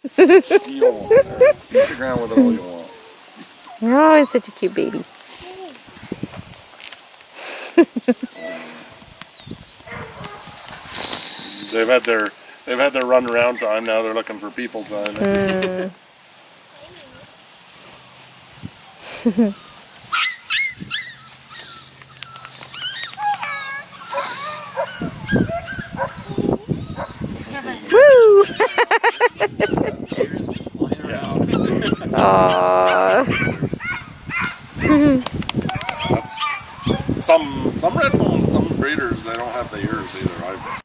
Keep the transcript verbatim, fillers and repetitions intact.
You don't want that. Beat the ground with it all you want. Oh, it's such a cute baby. They've had their they've had their run around time. Now they're looking for people time. Mm. Woo! Aww. That's some some Redbones, some breeders. They don't have the ears either. I